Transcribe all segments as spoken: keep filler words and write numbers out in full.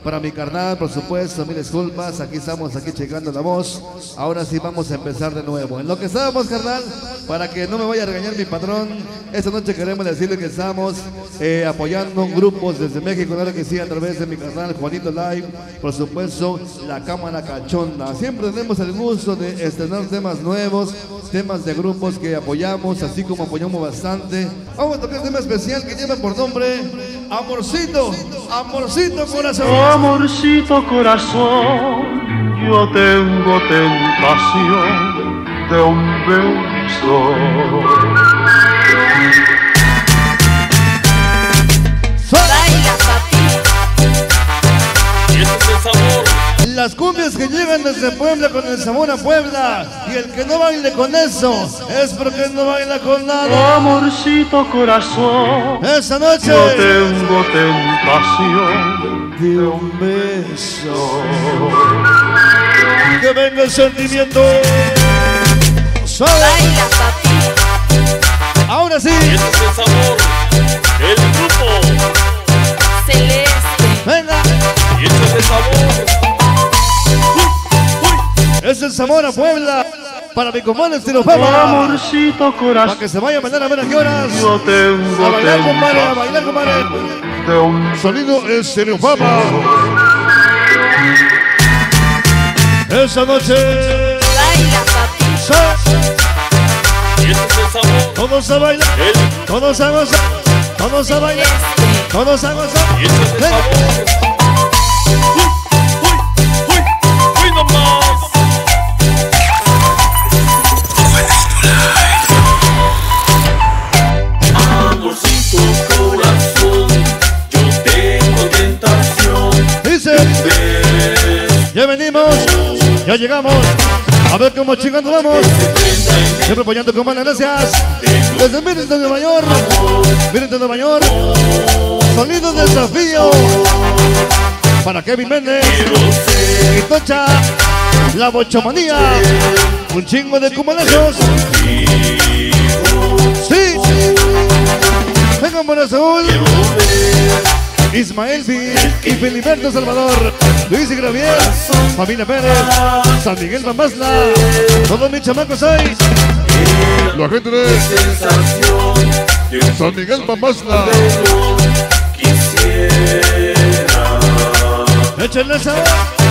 para mi carnal, por supuesto, mil disculpas, aquí estamos, aquí checando la voz. Ahora sí vamos a empezar de nuevo. En lo que estábamos, carnal, para que no me vaya a regañar mi patrón, esta noche queremos decirle que estamos eh, apoyando grupos desde México, claro que sí, a través de mi canal Juanito Live, por supuesto, la Cámara Cachonda. Siempre tenemos el gusto de estrenar temas nuevos, temas de grupos que apoyamos, así como apoyamos bastante. Vamos a tocar un tema especial que lleva por nombre Amorcito, Amorcito Corazón. Amorcito Corazón, yo tengo tentación de un beso. Baila, papi. Y ese es el sabor. Las cumbias que llegan desde Puebla con el sabor a Puebla. Y el que no baile con eso es porque no baila con nada. Amorcito Corazón, Esta noche yo tengo tentación de un beso. que venga el sentimiento. Suave. Baila, papi. Ahora sí. Y ese es el sabor. El grupo. Celeste. Venga. Y ese es el sabor. Es el sabor a Puebla. Para mi compadre Estilo Fama. Amorcito Para Corazón, que se vaya a bailar a ver a qué horas. yo tengo A bailar, compadre, a tentación bailar, compadre. de un Sonido Estilo Fama. Esa noche. Baila, papi. se- Y ese es el sabor. Todos a bailar. El Todos a gozar. Todos a bailar. Celeste. Todos a gozar. Y ese es el Venga. sabor. Uy, uy, uy, uy nomás. Amorcito corazón, yo tengo tentación. Dice. Ya venimos. Ya llegamos. A ver cómo chingando vamos. Siempre apoyando con buenas gracias. Desde Miren de Nueva York. Miren de Nueva York. Sonido desafío. Para Kevin Méndez. Y Tocha. La bochomanía. Un chingo de cumalazos. Sí. Vengan por azul. Ismael y Filiberto Salvador, Luis y Gravier, Familia Pérez, San Miguel Bambasla, todos mis chamacos hay. La gente de San Miguel Bambasla. Échenle sabor.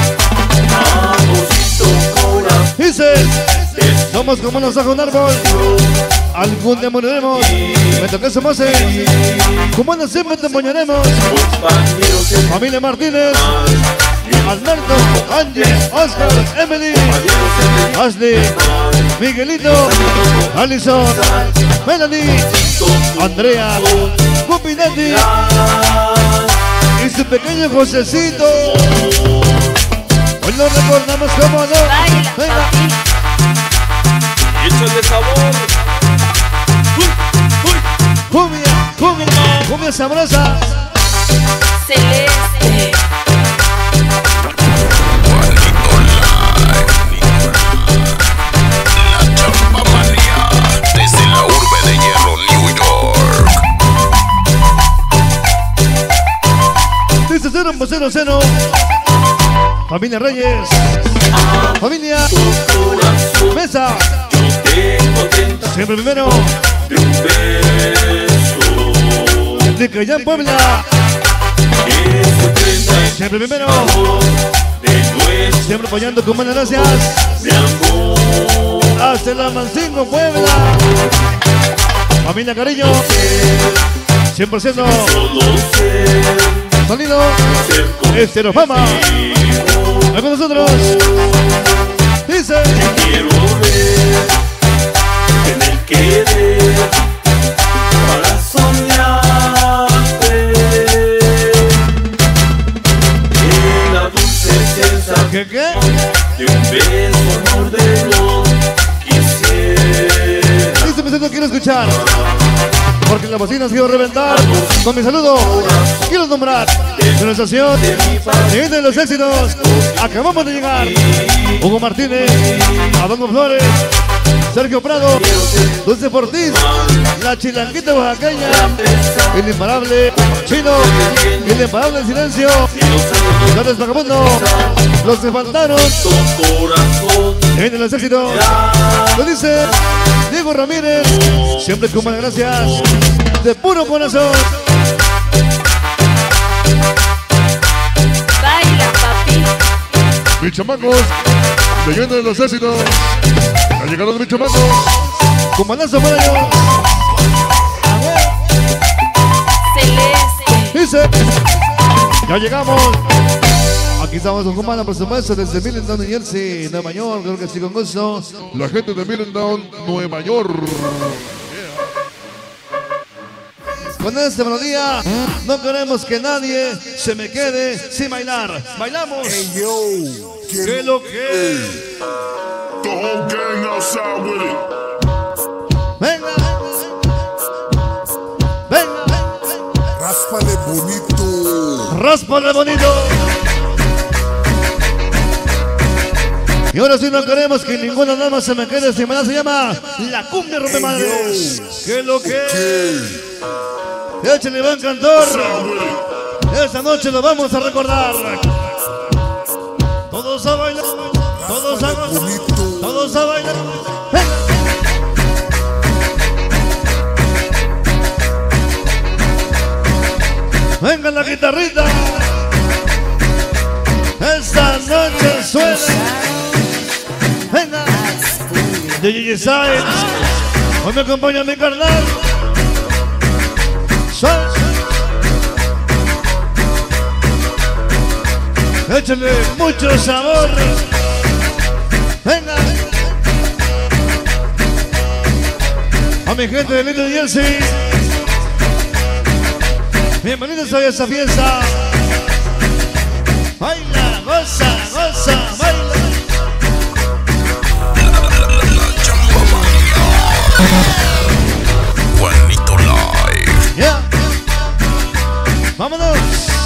Dice, somos como los ajos de un árbol. Algún día moriremos. Me toqué su moce. Como no siempre te empuñaremos. Familia Martínez, Alberto, Ángel, Oscar, Emily, Ashley, Miguelito, Alison, Melanie, Andrea, Cupinetti y su pequeño Josecito. Hoy lo recordamos como no. Baila, Venga. papi. Y échale sabor. Uy, uy. Cumbia, cumbia, cumbia sabrosa. Celeste. La Champamanía, desde la urbe de hierro, New York. Dice cero cero cero. Familia Reyes. Familia Mesa. Siempre primero. De Cayán, Puebla. Siempre primero. Siempre apoyando con buenas gracias. Hasta la Mancingo, Puebla. Familia Cariño. cien por ciento. Sonido Estilo Fama. Ahí con nosotros. Dice. Quiero ver, tener que ver para soñarte en la dulce sensación ¿Qué qué? de un beso mordelón. Quisiera Dice, me siento, quiero escuchar. Porque en la bocina quiero reventar. Con mi saludo, quiero nombrar nuestra estación, siguiente de los éxitos. Acabamos de llegar. Hugo Martínez, Adolfo Flores, Sergio Prado, Dulce Ortiz, la chilanguita oaxaqueña, el imparable Chino, el imparable Silencio, Chávez Vagabundo, los que faltaron. Corazón, Vienen los éxitos. Lo dice Diego Ramírez. Siempre con buenas gracias. De puro corazón. Baila, papi. Mis chamacos, leyendo de los éxitos. Han llegado mis chamacos. Con balazo para ellos. Celeste. Dice, ya llegamos. Aquí estamos con Comanda, por supuesto, desde Millington, New Jersey, Nueva York. Creo que sí, con gusto. La gente de Millington, Nueva York. Con esta melodía, no queremos que nadie se me quede sin bailar. Bailamos. Hey yo, ¿Qué lo que? the whole gang outside with it. Venga. Venga. Ráspale bonito. Ráspale bonito. Y ahora sí no queremos que ninguna dama se me quede sin bailar. Se llama La Cumbia Rompe Madres. ¿Qué lo que? Hey, Échale, Iván Cantor. outside with it. Esta noche lo vamos a recordar. Todos a bailar. Todos a gozar. Bonito. Todos a bailar. Venga la guitarrita. Esta noche suena. Venga. D J Science. Hoy me acompaña mi carnal. Suena. Échale mucho sabor. Venga. A mi gente de Little Jersey. Bienvenidos a esta fiesta. Baila, goza, goza, baila. La Chambamania. Juanito Live. Ya. Vámonos.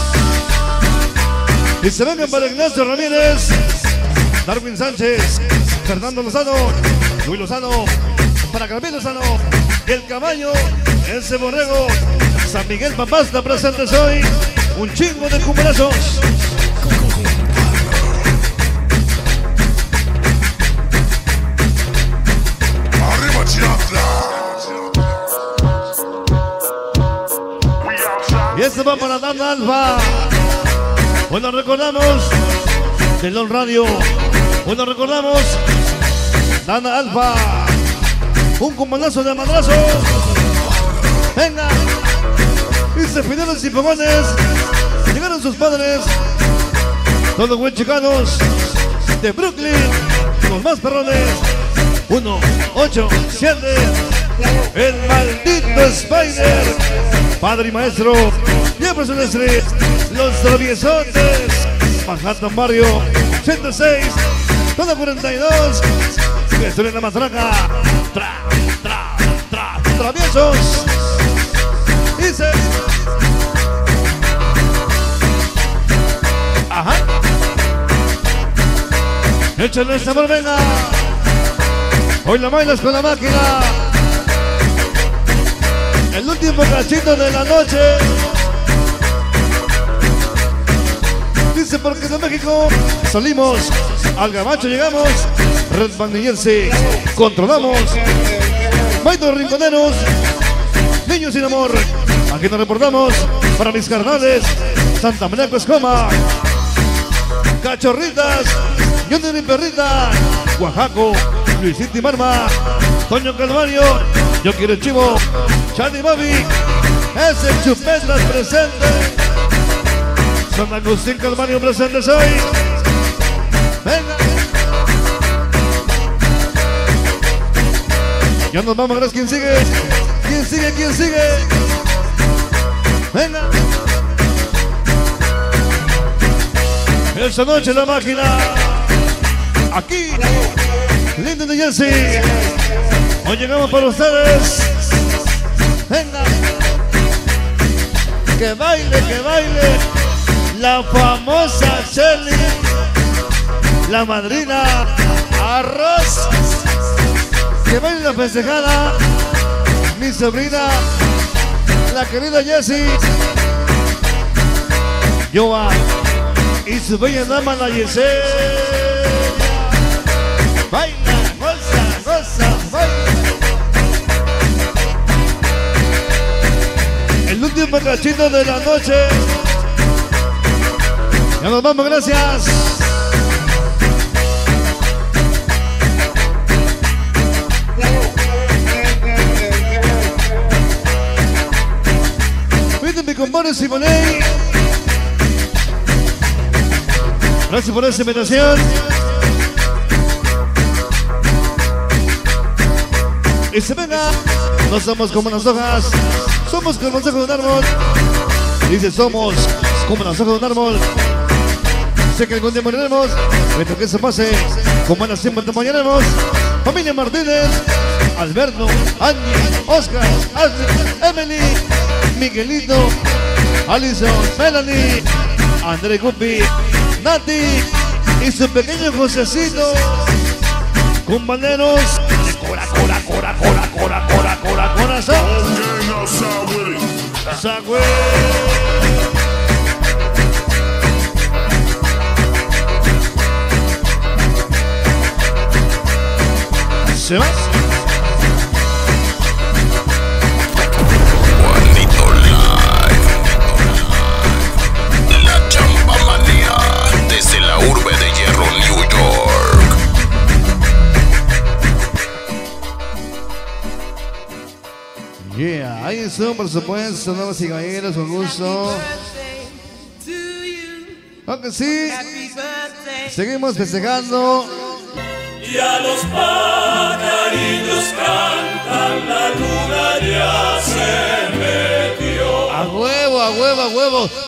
Y se vengan para Ignacio Ramírez, Darwin Sánchez, Fernando Lozano, Luis Lozano, para Gabriel Lozano, El Caballo, ese borrego, San Miguel Papasta presentes hoy, un chingo de cumpleaños. Arriba Chiapas. We outside. Y este va para Dan Alfa. Hoy nos recordamos de Lon Radio. Hoy nos recordamos Dana Alfa. Un comanazo de madrazos. Venga. Dice Fideles y Fogones. Llegaron sus padres. Todos buen chicanos de Brooklyn. Los más perrones. Uno, ocho, siete. El maldito Spider. Padre y maestro. Jefferson Street. Los traviesotes. Manhattan Barrio. ciento seis. Todo cuarenta y dos. Que estoy en la matraca. Tra, tra, tra. Traviesos. Dice. Ajá. Échale el sabor, venga. Hoy la bailas con la máquina. El último cachito de la noche. Dice porque de México salimos, al Gabacho llegamos, Red Band New Jersey, controlamos, Baito Rinconeros, Niños sin Amor, aquí nos reportamos para mis carnales, Santa María Cuescoma, Cachorritas, Junior y Perrita, Oaxaco, Luisito y Marma, Toño Calvario, Yo Quiero el Chivo, Charlie Bobby, ese Chupetas presente. San Agustín Calvario presentes hoy. Venga. Ya nos vamos, gracias. ¿Quién sigue? ¿Quién sigue? ¿Quién sigue? Venga. Esta noche la máquina. Aquí. Lindo New Jersey. Hoy llegamos para ustedes. Venga. Que baile, que baile. La famosa Shelly, la madrina Arroz, que baile la festejada, mi sobrina, la querida Jessie, Joa y su bella dama la Yesenia. Baila, goza, goza, baila. El último cachito de la noche. Ya nos vamos, gracias. Cuídenme mi compadre Simonei. Gracias por esa invitación. Y se venga. No somos como las hojas, somos como las hojas de un árbol. Dice, somos como las hojas de un árbol. Sé que algún día moriremos, mientras que eso pase, como en la siempre te mañanemos. Familia Martínez, Alberto, Angie, Oscar, Ashley, Emily, Miguelito, Alison, Melanie, André Gupi, Nati y su pequeño Josecito, compañeros de cora, cora, cora, cora, cora, cora, cora, corazón. Okay, now side with it. Sagüe. Se va. Juanito Live. La Chamba Manía. Desde la urbe de Hierro, New York. Yeah, ahí son, por supuesto, damas y caballeros, con gusto. Aunque sí, seguimos festejando. Y a los pajarillos cantan, la luna ya se metió. A huevo, a huevo, a huevo.